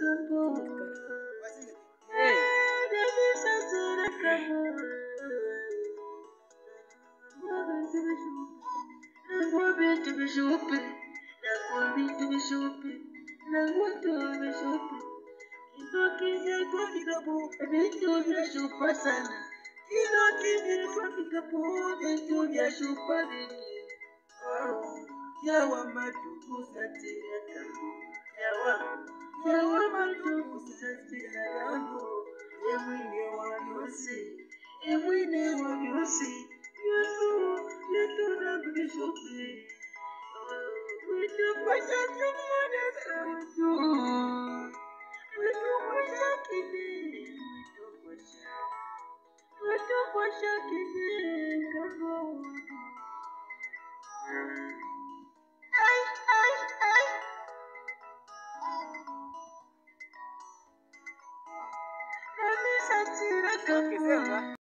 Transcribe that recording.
Yawa matuku satira kangu, yawa matuku satira kangu, emwine wa myusi, yetu na bishopi, wetu pasha tumone sautu, wetu pasha kini, wetu pasha kini kangu. Satira kangu.